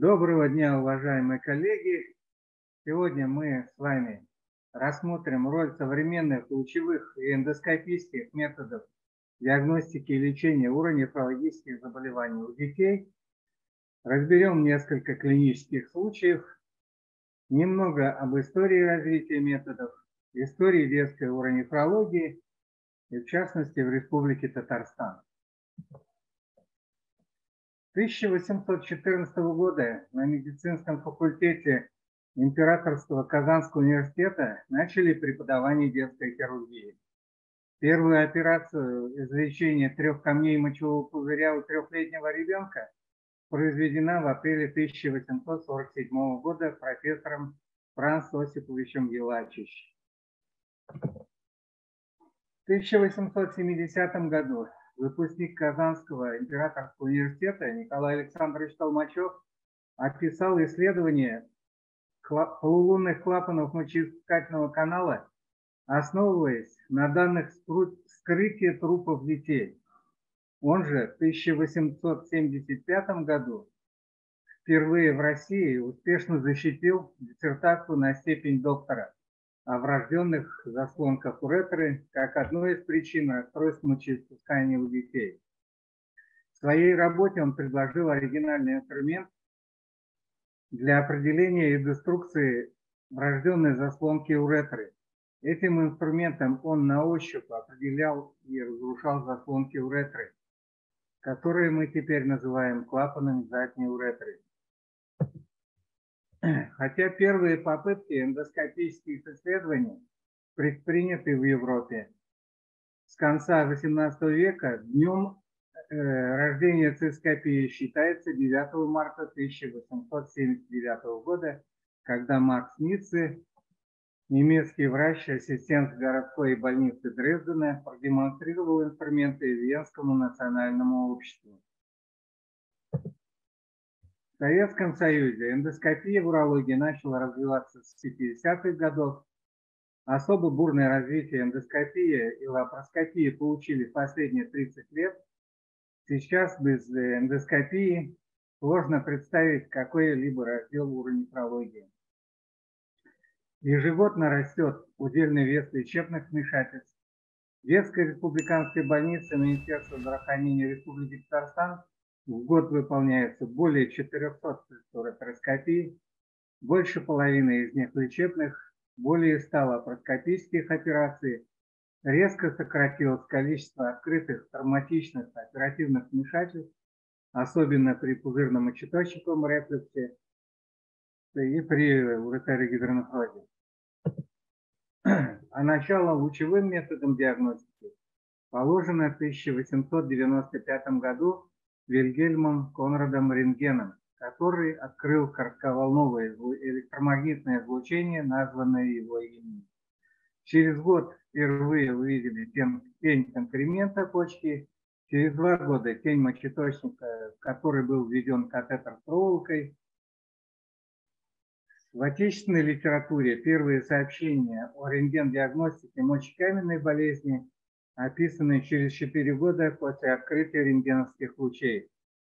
Доброго дня, уважаемые коллеги! Сегодня мы с вами рассмотрим роль современных лучевых и эндоскопических методов диагностики и лечения уронефрологических заболеваний у детей. Разберем несколько клинических случаев, немного об истории развития методов, истории детской уронефрологии и, в частности, в Республике Татарстан. 1814 года на медицинском факультете Императорского Казанского университета начали преподавание детской хирургии. Первую операцию излечения 3 камней мочевого пузыря у 3-летнего ребенка произведена в апреле 1847 года профессором Францем Осиповичем Елачич. В 1870 году выпускник Казанского императорского университета Николай Александрович Толмачев описал исследование полулунных клапанов мочеиспускательного канала, основываясь на данных вскрытия трупов детей. Он же в 1875 году впервые в России успешно защитил диссертацию на степень доктора о врожденных заслонках уретры как одной из причин расстройств мочеиспускания у детей. В своей работе он предложил оригинальный инструмент для определения и деструкции врожденной заслонки уретры. Этим инструментом он на ощупь определял и разрушал заслонки уретры, которые мы теперь называем клапанами задней уретры. Хотя первые попытки эндоскопических исследований предприняты в Европе с конца XVIII века, днем рождения цистоскопии считается 9 марта 1879 года, когда Макс Ницце, немецкий врач, ассистент городской больницы Дрездена, продемонстрировал инструменты Венскому национальному обществу. В Советском Союзе эндоскопия в урологии начала развиваться с 50-х годов. Особо бурное развитие эндоскопии и лапароскопии получили в последние 30 лет. Сейчас без эндоскопии сложно представить какой-либо раздел уронефрологии. Ежегодно растет удельный вес лечебных вмешательств. В Детской республиканской больнице Министерства здравоохранения Республики Татарстан в год выполняется более 400 уретероскопий, больше половины из них лечебных, более 100 лапароскопических операций. Резко сократилось количество открытых травматичных оперативных вмешательств, особенно при пузырно-мочеточниковом рефлюксе и при уретерогидронефрозе. А начало лучевым методом диагностики положено в 1895 году Вильгельмом Конрадом Рентгеном, который открыл коротковолновое электромагнитное излучение, названное его именем. Через год впервые увидели тень конкремента почки, через 2 года тень мочеточника, в который был введен катетер с проволокой. В отечественной литературе первые сообщения о рентген-диагностике мочекаменной болезни описаны через 4 года после открытия рентгеновских лучей.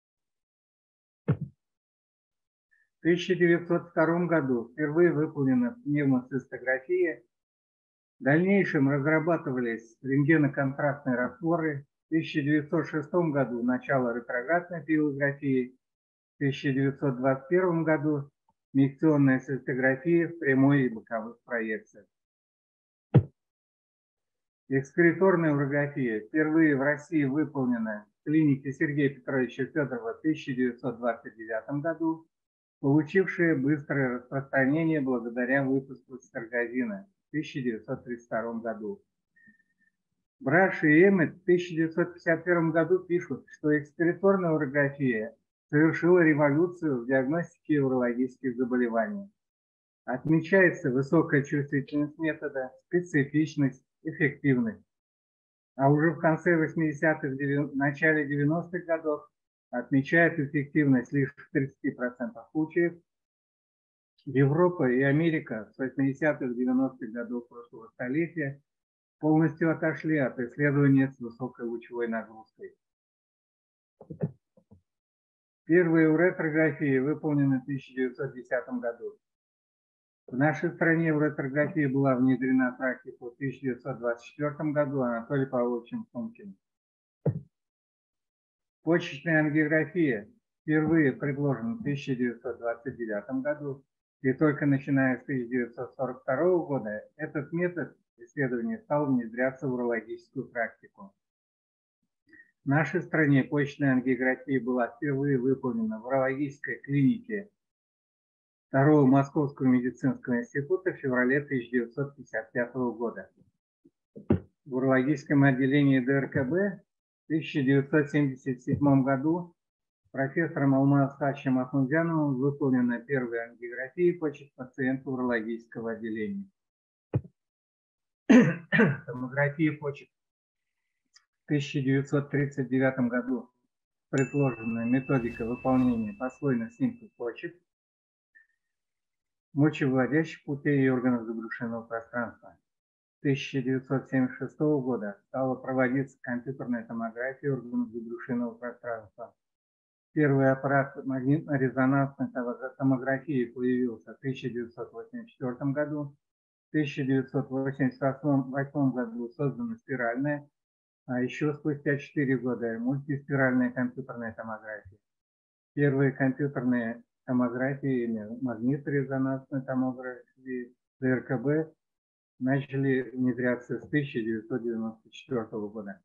В 1902 году впервые выполнена пневмоцистография. В дальнейшем разрабатывались рентгеноконтрастные растворы. В 1906 году начало ретроградной пилографии. В 1921 году микционная цистография в прямой и боковых проекциях. Экскреторная урография впервые в России выполнена в клинике Сергея Петровича Федорова в 1929 году, получившая быстрое распространение благодаря выпуску цистергазина в 1932 году. Браш и Эммет в 1951 году пишут, что экскреторная урография совершила революцию в диагностике урологических заболеваний. Отмечается высокая чувствительность метода, специфичность, эффективность. А уже в конце 80-х, начале 90-х годов отмечает эффективность лишь в 30% случаев. Европа и Америка с 80-х, 90-х годов прошлого столетия полностью отошли от исследования с высокой лучевой нагрузкой. Первые уретрографии выполнены в 1910 году. В нашей стране уретрография была внедрена в практику в 1924 году Анатолием Павловичем Фомкиным. Почечная ангиография впервые предложена в 1929 году, и только начиная с 1942 года этот метод исследования стал внедряться в урологическую практику. В нашей стране почечная ангиография была впервые выполнена в урологической клинике Второго Московского медицинского института в феврале 1955 года. В урологическом отделении ДРКБ в 1977 году профессором Алмаз-Хачем Ахунзяновым выполнена первая ангиография почек пациента урологического отделения. Томография почек в 1939 году предложена методика выполнения послойных снимков почек, мочевыводящих путей и органов забрюшинного пространства. С 1976 года стала проводиться компьютерная томография органов забрюшинного пространства. Первый аппарат магнитно-резонансной томографии появился в 1984 году. В 1988 году создана спиральная, а еще спустя 4 года мультиспиральная компьютерная томография. Первые компьютерные томографии, магнитно-резонансной томографии ДРКБ начали внедряться с 1994 года.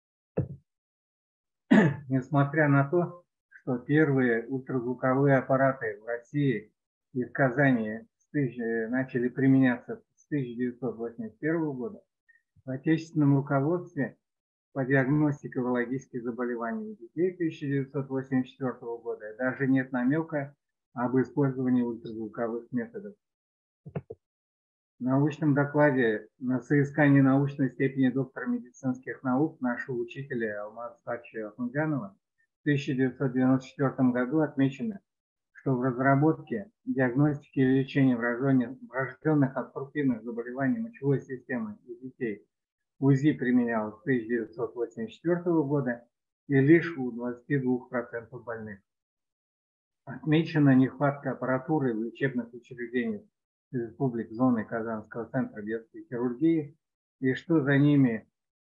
Несмотря на то, что первые ультразвуковые аппараты в России и в Казани начали применяться с 1981 года, в отечественном руководстве по диагностике урологических заболеваний у детей 1984 года даже нет намека об использовании ультразвуковых методов. В научном докладе на соискание научной степени доктора медицинских наук нашего учителя Алмаза Хача Ахунзянова в 1994 году отмечено, что в разработке, диагностике и лечении врожденных обструктивных заболеваний мочевой системы у детей УЗИ применялось с 1984 года и лишь у 22% больных. Отмечена нехватка аппаратуры в лечебных учреждениях республик зоны Казанского центра детской хирургии, и что за ними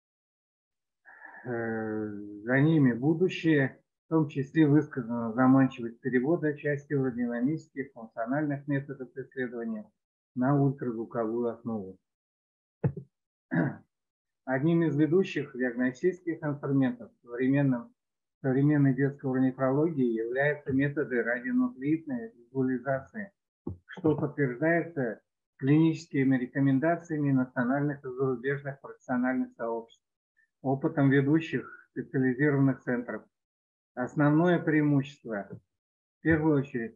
будущее, в том числе высказана заманчивость перевода части уродинамических функциональных методов исследования на ультразвуковую основу. Одним из ведущих диагностических инструментов современной детской уронефрологии являются методы радионуклеидной визуализации, что подтверждается клиническими рекомендациями национальных и зарубежных профессиональных сообществ, опытом ведущих специализированных центров. Основное преимущество, в первую очередь,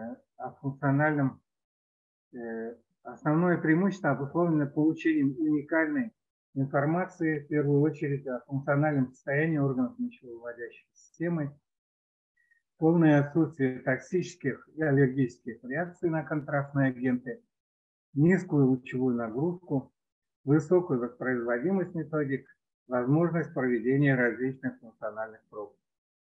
основное преимущество обусловлено получением уникальной информации, в первую очередь, о функциональном состоянии органов мочевыводящей системы, полное отсутствие токсических и аллергических реакций на контрастные агенты, низкую лучевую нагрузку, высокую воспроизводимость методик, возможность проведения различных функциональных проб.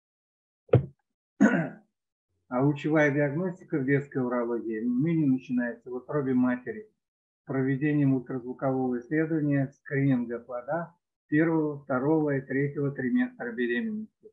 А лучевая диагностика в детской урологии ныне начинается в утробе матери проведением ультразвукового исследования скрининга плода первого, второго и третьего триместра беременности.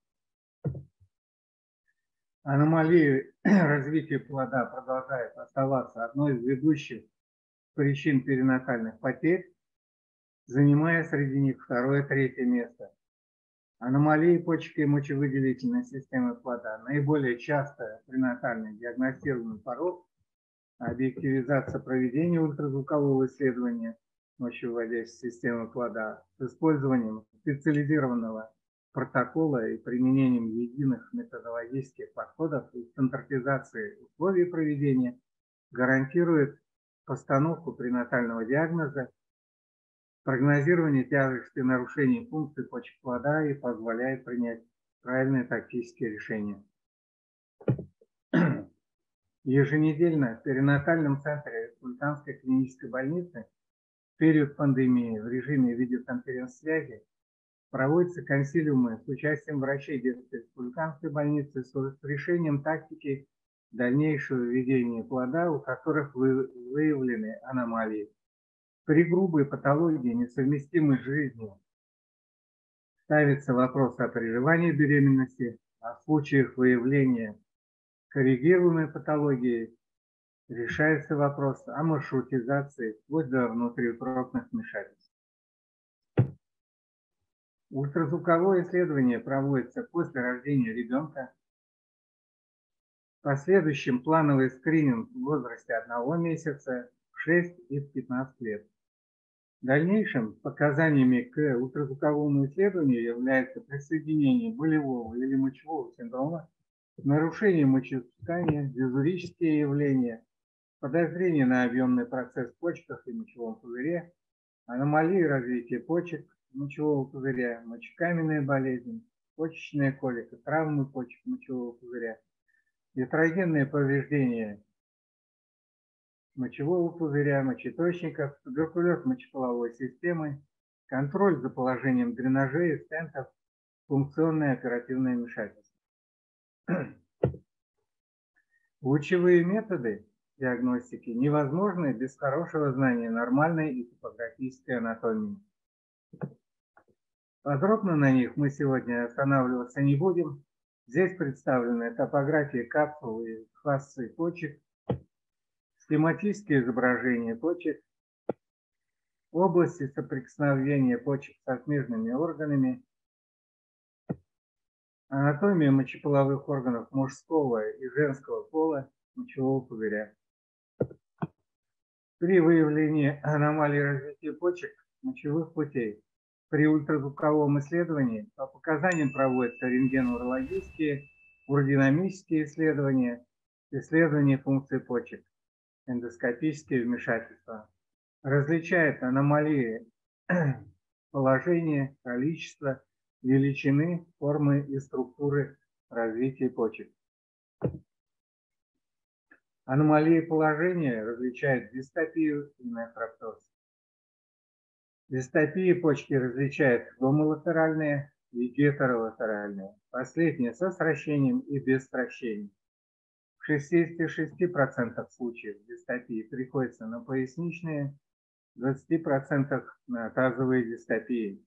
Аномалии развития плода продолжают оставаться одной из ведущих причин перинатальных потерь, занимая среди них второе и третье место. Аномалии почек и мочевыделительной системы плода наиболее часто пренатальный диагностируемый порог, объективизация проведения ультразвукового исследования мочевыводящей системы плода с использованием специализированного протокола и применением единых методологических подходов и стандартизации условий проведения гарантирует постановку пренатального диагноза, прогнозирование тяжести нарушений функций почек плода и позволяет принять правильные тактические решения. Еженедельно в перинатальном центре Республиканской клинической больницы в период пандемии в режиме видеоконференц-связи Проводятся консилиумы с участием врачей детской республиканской больницы с решением тактики дальнейшего ведения плода, у которых выявлены аномалии. При грубой патологии, несовместимой с жизнью, ставится вопрос о прерывании беременности, а в случаях выявления коррегируемой патологии решается вопрос о маршрутизации вплоть до внутриутробных вмешательств. Ультразвуковое исследование проводится после рождения ребенка. В последующем плановый скрининг в возрасте 1 месяца, в 6 и в 15 лет. В дальнейшем показаниями к ультразвуковому исследованию является присоединение болевого или мочевого синдрома, нарушение мочеиспускания, дизурические явления, подозрение на объемный процесс в почках и мочевом пузыре, аномалии развития почек, мочевого пузыря, мочекаменная болезнь, почечная колика, травмы почек мочевого пузыря, ятрогенное повреждение мочевого пузыря, мочеточников, туберкулез мочеполовой системы, контроль за положением дренажей, стентов, функционное оперативное вмешательство. Лучевые методы диагностики невозможны без хорошего знания нормальной и топографической анатомии. Подробно на них мы сегодня останавливаться не будем. Здесь представлены топографии капсул и фасций почек, схематические изображения почек, области соприкосновения почек со смежными органами, анатомия мочеполовых органов мужского и женского пола, мочевого пузыря. При выявлении аномалий развития почек мочевых путей при ультразвуковом исследовании по показаниям проводятся рентгеноурологические, уродинамические исследования, исследования функций почек, эндоскопические вмешательства. Различает аномалии положения, количества, величины, формы и структуры развития почек. Аномалии положения различают дистопию и нефроптоз. Дистопии почки различают гомолатеральные и гетеролатеральные. Последние со сращением и без сращения. В 66% случаев дистопии приходится на поясничные, в 20% на тазовые дистопии.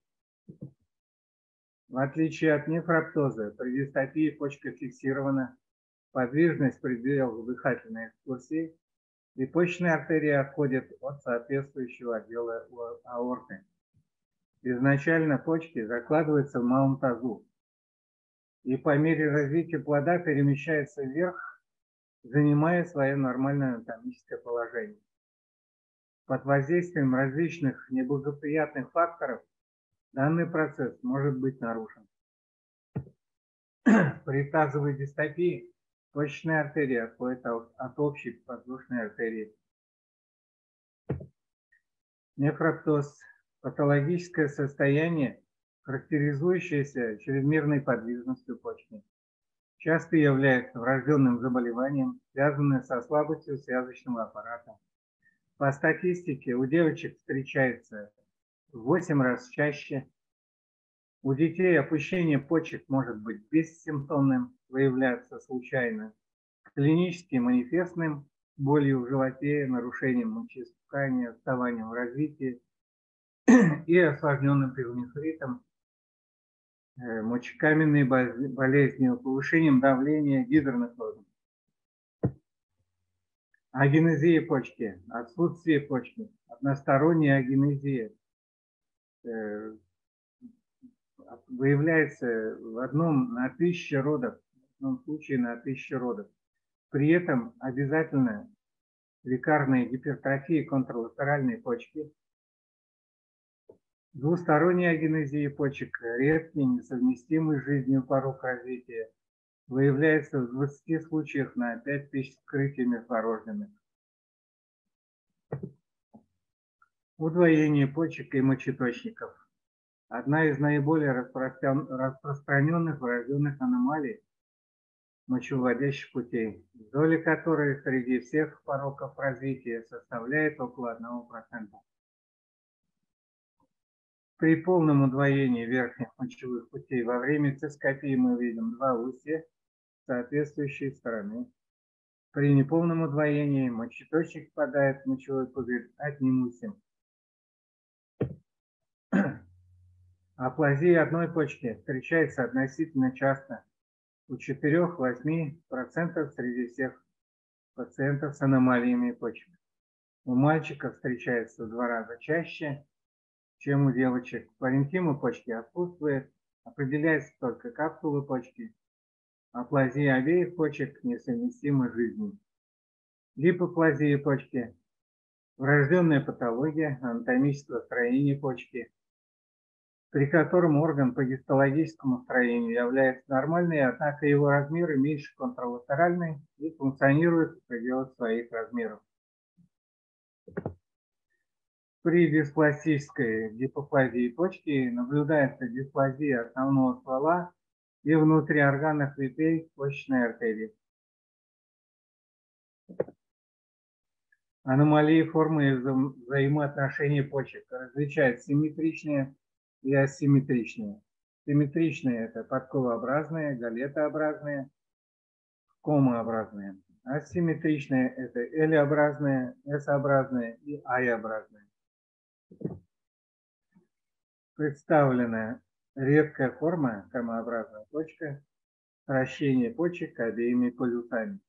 В отличие от нефроптоза, при дистопии почка фиксирована, подвижность пределов дыхательной экскурсии, и почечные артерии отходят от соответствующего отдела аорты. Изначально почки закладываются в малом тазу и по мере развития плода перемещаются вверх, занимая свое нормальное анатомическое положение. Под воздействием различных неблагоприятных факторов данный процесс может быть нарушен. При тазовой дистопии почечная артерия отходит от общей подвздошной артерии. Нефроптоз – патологическое состояние, характеризующееся чрезмерной подвижностью почки. Часто является врожденным заболеванием, связанным со слабостью связочного аппарата. По статистике у девочек встречается в 8 раз чаще. У детей опущение почек может быть бессимптомным, выявляться случайно, клинически манифестным, болью в животе, нарушением мочеиспускания, отставанием в развитии и осложненным пилонефритом, мочекаменной болезнью, повышением давления, гидронефрозом. Агенезия почки, отсутствие почки, односторонняя агенезия выявляется в одном на 1000 родов, в одном случае на 1000 родов. При этом обязательно лекарная гипертрофия контралатеральной почки, двусторонняя агенезия почек, редкий, несовместимый с жизнью порог развития, выявляется в 20 случаях на 5000 вскрытий новорожденных. Удвоение почек и мочеточников. Одна из наиболее распространенных врожденных аномалий мочевыводящих путей, доля которой среди всех пороков развития составляет около 1%. При полном удвоении верхних мочевых путей во время цистоскопии мы видим два устья соответствующей стороны. При неполном удвоении мочеточник впадает в мочевой пузырь одним устьем. Аплазия одной почки встречается относительно часто у 4–8% среди всех пациентов с аномалиями почек. У мальчиков встречается в 2 раза чаще, чем у девочек. Паренхима почки отсутствует, определяется только капсулы почки. Аплазия обеих почек несовместима с жизнью. Гипоплазия почки – врожденная патология анатомического строения почки, при котором орган по гистологическому строению является нормальной, однако его размеры меньше контралатеральной и функционирует в пределах своих размеров. При диспластической гипоплазии почки наблюдается дисплазия основного ствола и внутриорганных ветвей почечной артерии. Аномалии формы и взаимоотношений почек различают симметричные и асимметричные. Симметричные – это подковообразные, галетообразные, комообразные. Асимметричные – это элеобразные, S-образные и I-образные. Представлена редкая форма, комообразная почка, вращение почек обеими полюсами.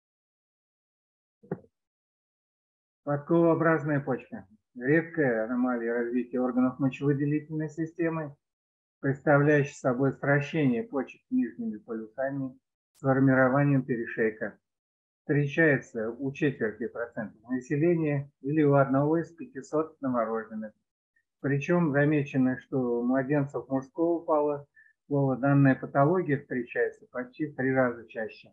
Подковообразная почка – редкая аномалия развития органов мочевыделительной системы, представляющая собой сращение почек нижними полюсами с формированием перешейка. Встречается у 0,25% населения или у 1 из 500 новорожденных. Причем замечено, что у младенцев мужского пола данная патология встречается почти в 3 раза чаще.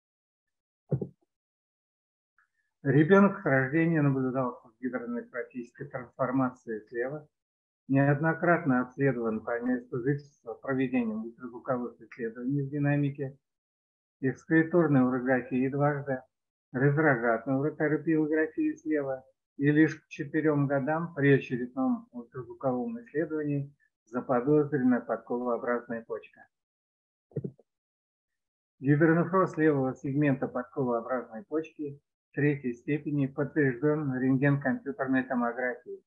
Ребенок с рождения наблюдался с гидронефротической трансформацией слева, неоднократно обследован по месту жительства проведением ультразвуковых исследований в динамике, экскреторной урографии дважды, ретроградной уротерапиографии слева и лишь к 4 годам при очередном ультразвуковом исследовании заподозрена подковообразная почка. Гидронефроз левого сегмента подковообразной почки 3-й степени подтвержден рентген-компьютерной томографией.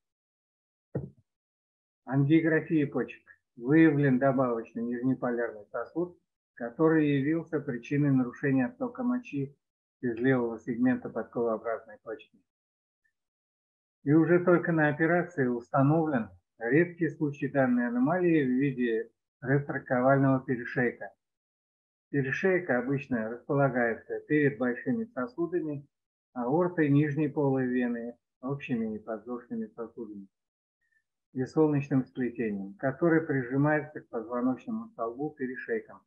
Ангиография почек. Выявлен добавочный нижнеполярный сосуд, который явился причиной нарушения оттока мочи из левого сегмента подковообразной почки. И уже только на операции установлен редкий случай данной аномалии в виде ретроковального перешейка. Перешейка обычно располагается перед большими сосудами, аортой, нижней полой вены, общими и подвздошными сосудами и солнечным сплетением, который прижимается к позвоночному столбу перешейком.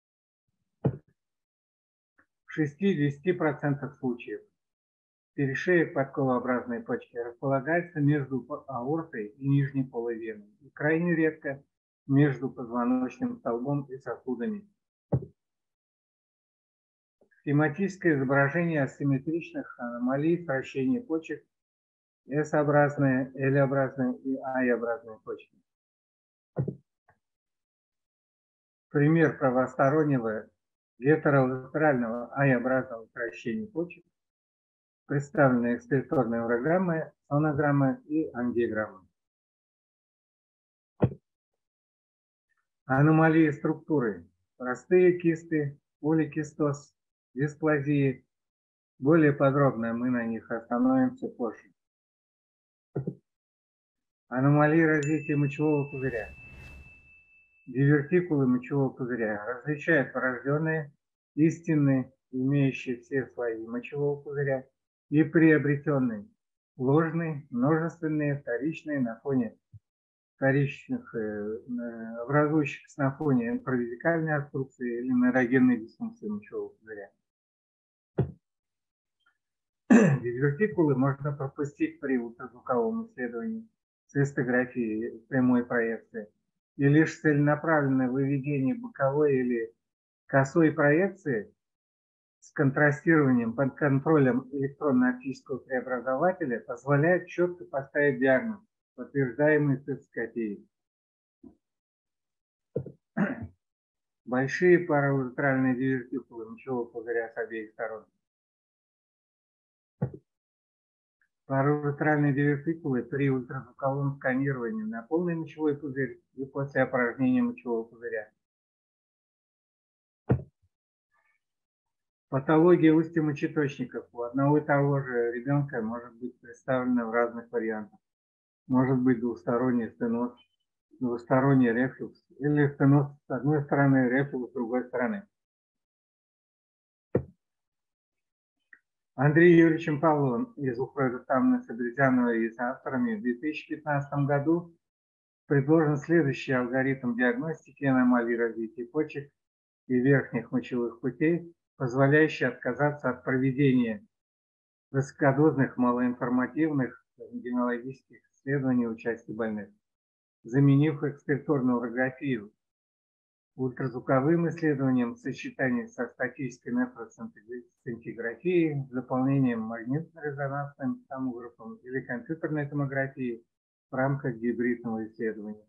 В 60% случаев перешеек подковообразной почки располагается между аортой и нижней полой веной и крайне редко между позвоночным столбом и сосудами. Схематическое изображение асимметричных аномалий вращения почек S-образные, L-образные и I-образные почки. Пример правостороннего гетеролатерального I-образного вращения почек представлены экскреторные урограммы, сонограммы и ангиограммы. Аномалии структуры. Простые кисты, поликистоз, дисплазии. Более подробно мы на них остановимся позже. Аномалии развития мочевого пузыря. Дивертикулы мочевого пузыря различают врожденные, истинные, имеющие все слои мочевого пузыря, и приобретенные, ложные, множественные, вторичные на фоне вторичных, образующихся на фоне инфраверикальной обструкции или нейрогенной дисфункции мочевого пузыря. Дивертикулы можно пропустить при ультразвуковом исследовании цистографии прямой проекции, и лишь целенаправленное выведение боковой или косой проекции с контрастированием под контролем электронно-оптического преобразователя позволяет четко поставить диагноз, подтверждаемый цистоскопией. Большие парауретральные дивертикулы мочевого пузыря с обеих сторон. Парауретральные дивертикулы при ультразвуковом сканировании на полный мочевой пузырь и после опорожнения мочевого пузыря. Патология устья мочеточников у одного и того же ребенка может быть представлена в разных вариантах. Может быть двусторонний стеноз, двусторонний рефлюкс или стеноз с одной стороны, рефлюкс с другой стороны. Андреем Юрьевичем Павловым из Управления Соболезянова и с авторами в 2015 году предложен следующий алгоритм диагностики аномалий развития почек и верхних мочевых путей, позволяющий отказаться от проведения высокодозных малоинформативных рентгенологических исследований у части больных, заменив экспекторную урографию ультразвуковым исследованием в сочетании со статической нефросцинтиграфией, заполнением магнитно-резонансным томографом или компьютерной томографией в рамках гибридного исследования.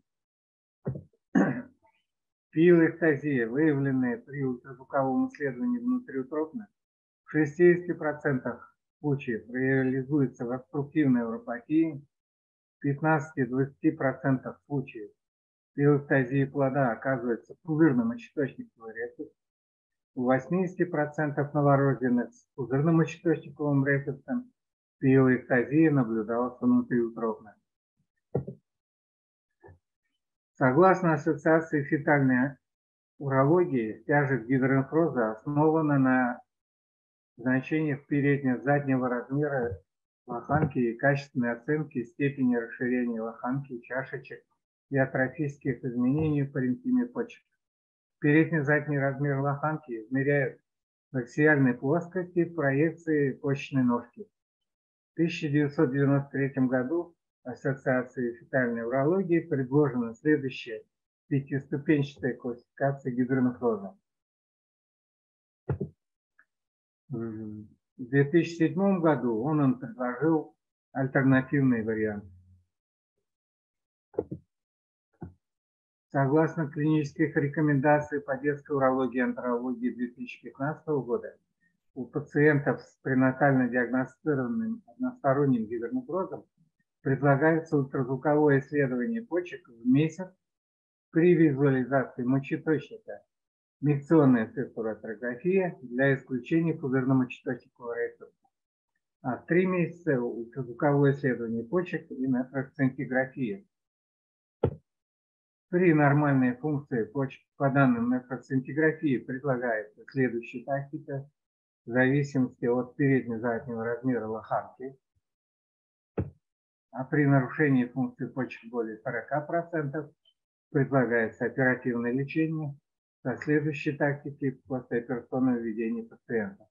Пиелэктазия, выявленная при ультразвуковом исследовании внутриутробно, в 60% случаев реализуется в обструктивной уропатии, в 15-20% случаев пиелэктазия плода оказывается пузырно-мочеточниковый рефлюкс, у 80% новорожденных с пузырно-мочеточниковым рефлюксом пиелэктазия наблюдалась внутриутробно. Согласно Ассоциации фетальной урологии, тяжесть гидронефроза основана на значениях передне-заднего размера лоханки и качественной оценки степени расширения лоханки, чашечек и атрофических изменений в паренхиме почек. Передне-задний размер лоханки измеряют в аксиальной плоскости проекции почечной ножки. В 1993 году Ассоциацией фетальной урологии предложена следующая пятиступенчатая классификация гидронефроза. В 2007 году он предложил альтернативный вариант. Согласно клинических рекомендаций по детской урологии и энтерологии 2015 года, у пациентов с пренатально диагностированным односторонним гидронефрозом предлагается ультразвуковое исследование почек в месяц при визуализации мочеточника, микционная циркуляторография для исключения пузырно-мочеточникового рефлюкса, а в 3 месяца ультразвуковое исследование почек и нефросцинтиграфия. При нормальной функции почек по данным нефросцинтиграфии предлагается следующая тактика в зависимости от передне-заднего размера лоханки, а при нарушении функции почек более 40% предлагается оперативное лечение со следующей тактикой послеоперационного введения пациента.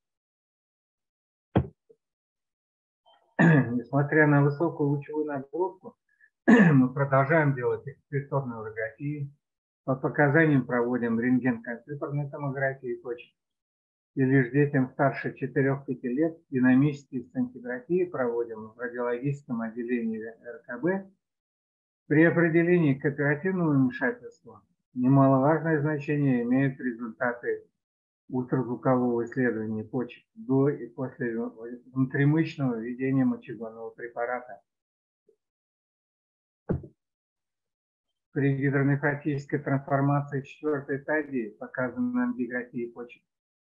Несмотря на высокую лучевую нагрузку, мы продолжаем делать экспекторную урографию, по показаниям проводим рентген-компьютерную томографию почек. И лишь детям старше 4-5 лет динамические сцинтиграфии проводим в радиологическом отделении РКБ. При определении к оперативному вмешательству немаловажное значение имеют результаты ультразвукового исследования почек до и после внутримышечного введения мочегонного препарата. При гидронефротической трансформации 4-й стадии показана ангиография почек.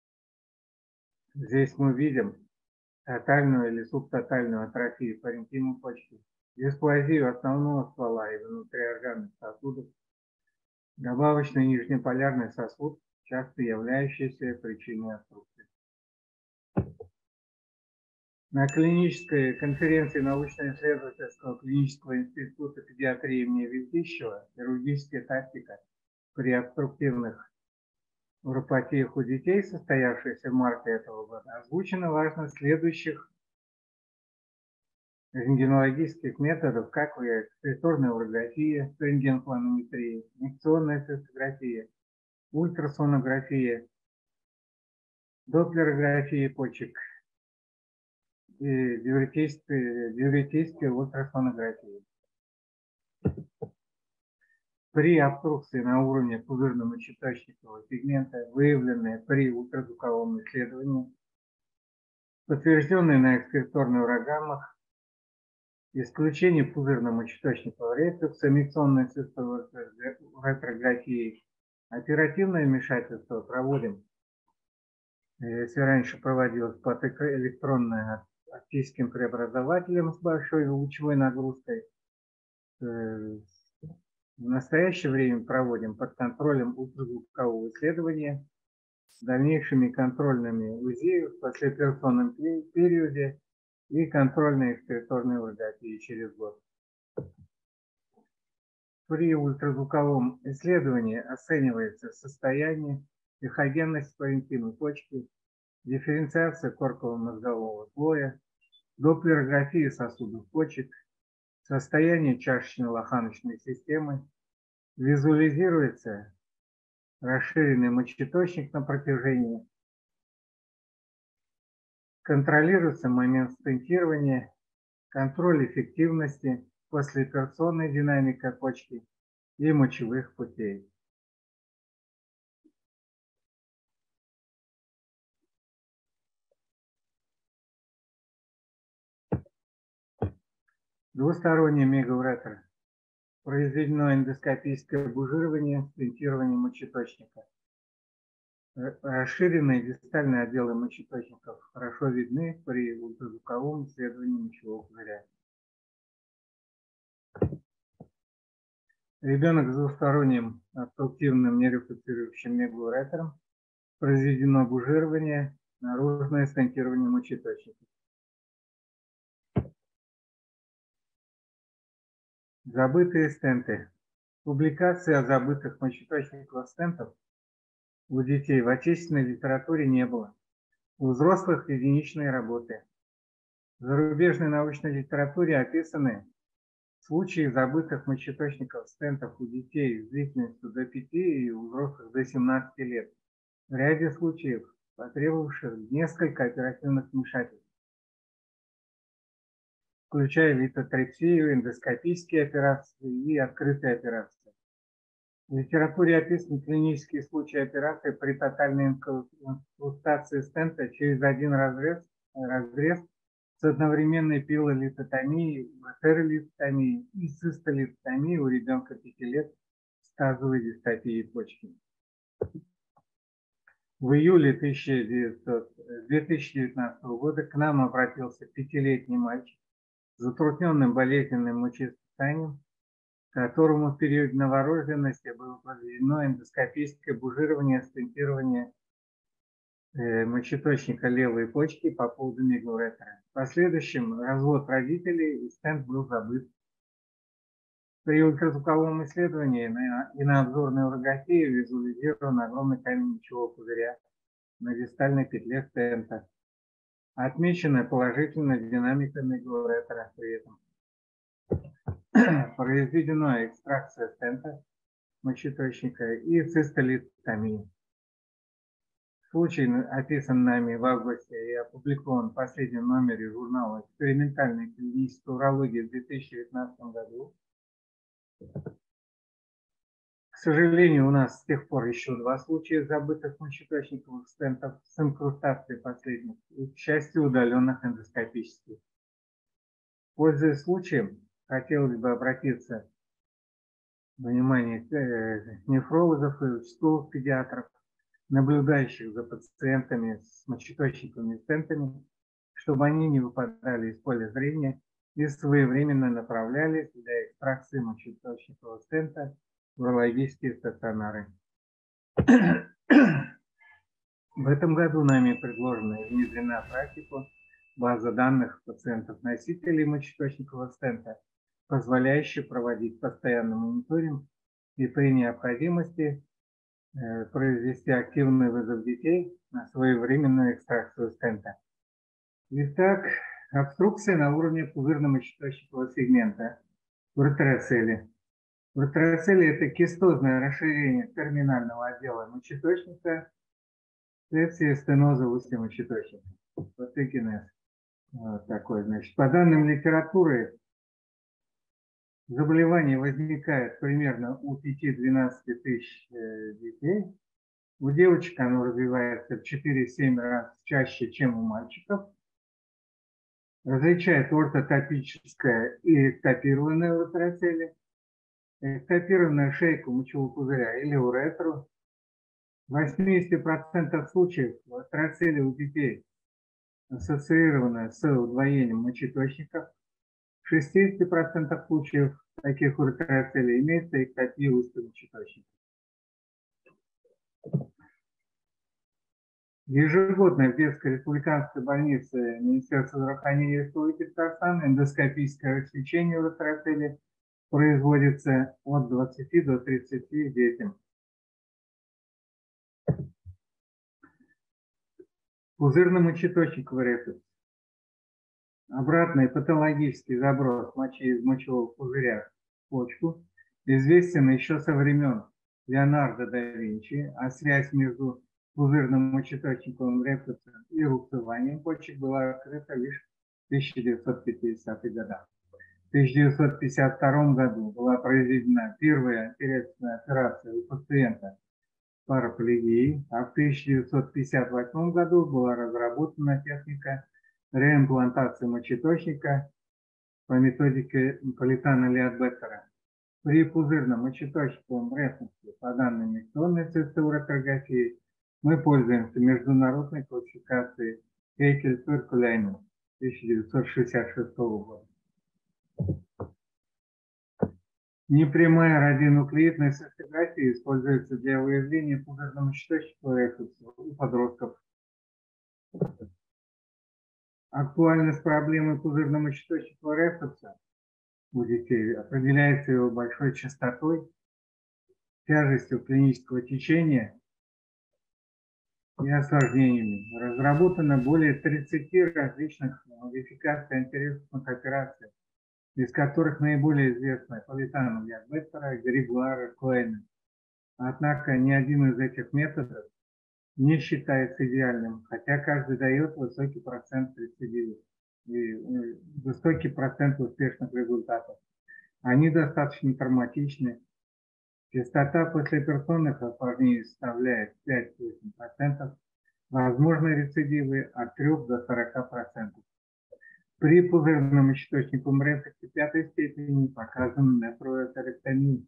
Здесь мы видим тотальную или субтотальную атрофию паренхимы почки, дисплазию основного ствола и внутриорганных сосудов, добавочный нижнеполярный сосуд, часто являющийся причиной обструкции. На клинической конференции научно-исследовательского клинического института педиатрии имени Везищева «Хирургическая тактика при обструктивных уропатиях у детей», состоявшейся в марте этого года, озвучена важность следующих рентгенологических методов, как экспекторная урография, рентгенпланометрия, микционная цистография, ультрасонография, доплерография почек и диуретическая ультрасонография. При обструкции на уровне пузырно-мочеточникового сегмента, выявленные при ультразвуковом исследовании, подтвержденные на экспираторных урагамах, исключение пузырно-мочеточникового рефлюкса, микционной цистовой ретрографии, оперативное вмешательство проводим. Если раньше проводилось под электронно-оптическим преобразователем с большой лучевой нагрузкой, в настоящее время проводим под контролем ультразвукового исследования с дальнейшими контрольными УЗИ в послеоперационном периоде и контрольной экспираторной урографии через год. При ультразвуковом исследовании оценивается состояние, эхогенность паренхимы почки, дифференциация корково-мозгового слоя, доплерография сосудов почек, состояние чашечно-лоханочной системы, визуализируется расширенный мочеточник на протяжении, контролируется момент стентирования, контроль эффективности, послеоперационная динамика почки и мочевых путей. Двусторонний мегауретр. Произведено эндоскопическое бужирование, стентирование мочеточника. Расширенные дистальные отделы мочеточников хорошо видны при ультразвуковом исследовании мочевого пузыря. Ребенок с двусторонним обструктивным нерефлексирующим мегауретром. Произведено бужирование, наружное стентирование мочеточника. Забытые стенты. Публикации о забытых мочеточниковых стентах у детей в отечественной литературе не было. У взрослых единичные работы. В зарубежной научной литературе описаны случаи забытых мочеточников стентов у детей с длительностью до 5 и у взрослых до 17 лет. В ряде случаев потребовавших несколько оперативных вмешательств, включая литотрепсию, эндоскопические операции и открытые операции. В литературе описаны клинические случаи операции при тотальной инкрустации стента через один разрез с одновременной пилолитотомией, ватеролитотомией и цистолитотомией у ребенка 5 лет с тазовой дистопией почки. В июле 2019 года к нам обратился 5-летний мальчик с затрудненным болезненным мочеиспусканием, которому в период новорожденности было проведено эндоскопическое бужирование, стентирование мочеточника левой почки по поводу мегауретра. В последующем развод родителей и стент был забыт. При ультразвуковом исследовании и на обзорной урографии визуализирован огромный камень мочевого пузыря на дистальной петле стента. Отмечена положительная динамика мегауретра при этом. Произведена экстракция стента мочеточника и цистолитотомия. Случай описан нами в августе и опубликован в последнем номере журнала «Экспериментальная клиническая урология» в 2019 году. К сожалению, у нас с тех пор еще 2 случая забытых мочеточниковых стентов с инкрустацией последних и, к счастью, удаленных эндоскопических. Пользуясь случаем, хотелось бы обратиться внимание нефрологов и участковых педиатров, наблюдающих за пациентами с мочеточниковыми стентами, чтобы они не выпадали из поля зрения и своевременно направлялись для экстракции мочеточникового стента в урологические стационары. В этом году нами предложена и внедрена в практику база данных пациентов-носителей мочеточникового стента, позволяющая проводить постоянный мониторинг и при необходимости произвести активный вызов детей на своевременную экстракцию стента. Итак, обструкция на уровне пузырно-мочеточникового сегмента уретероцели. Уретероцели – это кистозное расширение терминального отдела мочеточника вследствие стеноза в устье мочеточника. Патогенез. Вот такой, значит. По данным литературы, Заболевание возникает примерно у 5-12 тысяч детей. У девочек оно развивается в 4-7 раз чаще, чем у мальчиков. Различает ортотопическое и эктопированное уретрocele. Эктопированная шейка мочевого пузыря или уретру. В 80% случаев уретрocele у детей ассоциирована с удвоением мочеточников. В 60% случаев таких уретрocele имеется эктопия узкого мочеточника. Ежегодно в детской республиканской больнице Министерства здравоохранения Республики Татарстан эндоскопическое рассечение уретрocele производится от 20 до 30 детям. Пузырно-мочеточниковый рефлюкс. Обратный патологический заброс мочи из мочевого пузыря в почку известен еще со времен Леонардо да Винчи, а связь между пузырным мочеточниковым рефлюксом и рубцеванием почек была открыта лишь в 1950-х годах. В 1952 году была произведена первая интересная операция у пациента с параплегией, а в 1958 году была разработана техника реимплантации мочеточника по методике Политана-Леотбеттера. При пузырном мочеточниковом рефлюксе по данным инъекционной цистеуретрографии мы пользуемся международной классификацией Хейкель-Перкуляйнен 1966 года. Непрямая радионуклеидная цистография используется для выявления пузырно-мочеточникового рефлюкса у подростков. Актуальность проблемы пузырно-мочеточникового рефлюкса у детей определяется его большой частотой, тяжестью клинического течения и осложнениями. Разработано более 30 различных модификаций антирефлюксных операций, из которых наиболее известны Политана-Леотбеттера, Григуара, Клейна. Однако ни один из этих методов не считается идеальным, хотя каждый дает высокий процент рецидивов и высокий процент успешных результатов. Они достаточно травматичны. Частота послеоперационных осложнений составляет 5-8%, возможны рецидивы от 3 до 40%. При пузырном мочеточниковом рефлюксе пятой степени показана нефроэтерэктомия.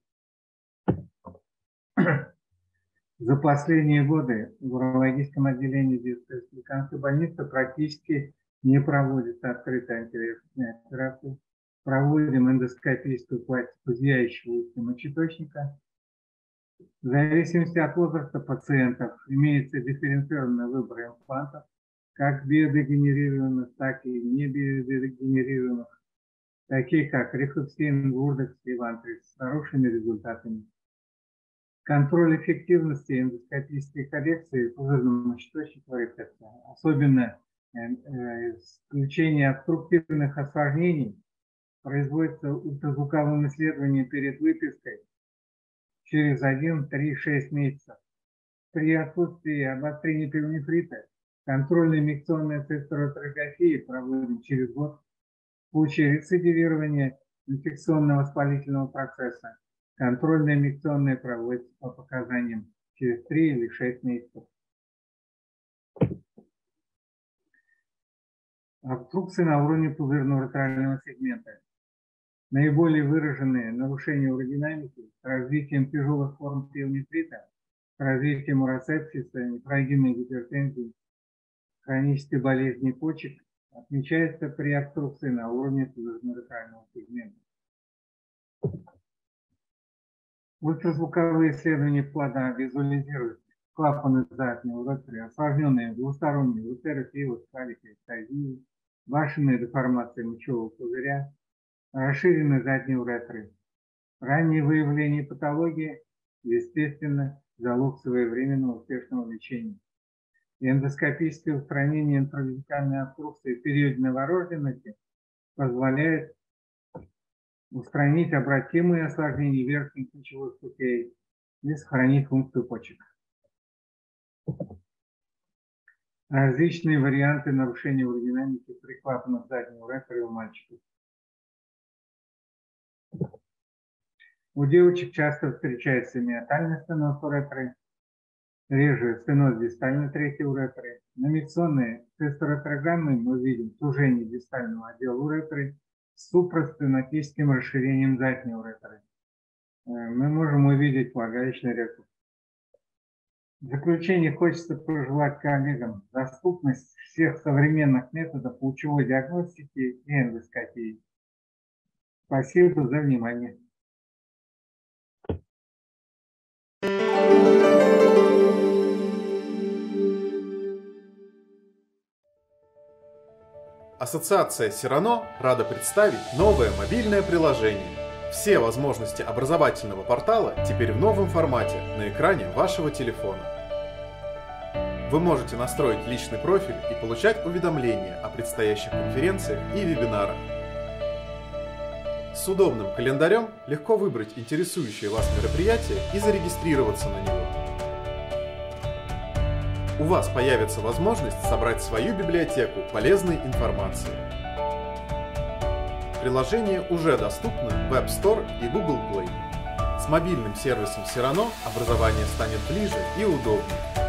За последние годы в урологическом отделении детской республиканской больницы практически не проводится открытая антирефлюксная операция. Проводим эндоскопическую пластику зияющего узкого мочеточника. В зависимости от возраста пациентов имеется дифференцированный выбор имплантов, как биодегенерированных, так и не биодегенерированных, такие как рефлексин, вурдекс и вантрикс, с хорошими результатами. Контроль эффективности эндоскопической коррекции пузырного мочеточникового рефлюкса, особенно исключение обструктивных осложнений, производится ультразвуковым исследованием перед выпиской через 1-3-6 месяцев. При отсутствии обострения пилонефрита контрольная инъекционная цистеуретрография проводим через год. В случае рецидивирования инфекционного воспалительного процесса контрольная инъекционная проводится по показаниям через 3 или 6 месяцев. Обструкции на уровне пузырного уретрального сегмента. Наиболее выраженные нарушения уродинамики с развитием тяжелых форм пилонефрита, с развитием уросепсиса, нефрогенной гипертензии, хронической болезни почек отмечается при обструкции на уровне пузырно-уретрального сегмента. Ультразвуковые исследования плода визуализируют клапаны заднего уретры, осложненные двусторонней уретерофилос, каликоэктазии, башенной деформацией мочевого пузыря, расширенной задней уретры. Раннее выявление патологии, естественно, залог своевременного успешного лечения. Эндоскопическое устранение интравезикальной обструкции в периоде новорожденности позволяет устранить обратимые осложнения верхних мочевых путей и сохранить функцию почек. Различные варианты нарушения уродинамики при клапанах заднего уретры у мальчиков. У девочек часто встречается миотальный стеноз уретры, реже стеноз дистальной трети уретры. На миксонной тестеротрограмме мы видим сужение дистального отдела уретры с супрастенотическим расширением задней уретры. Мы можем увидеть влагалищный ректус. В заключение хочется пожелать коллегам доступность всех современных методов лучевой диагностики и эндоскопии. Спасибо за внимание. Ассоциация Сирано рада представить новое мобильное приложение. Все возможности образовательного портала теперь в новом формате на экране вашего телефона. Вы можете настроить личный профиль и получать уведомления о предстоящих конференциях и вебинарах. С удобным календарем легко выбрать интересующее вас мероприятие и зарегистрироваться на него. У вас появится возможность собрать свою библиотеку полезной информации. Приложение уже доступно в App Store и Google Play. С мобильным сервисом Сирано образование станет ближе и удобнее.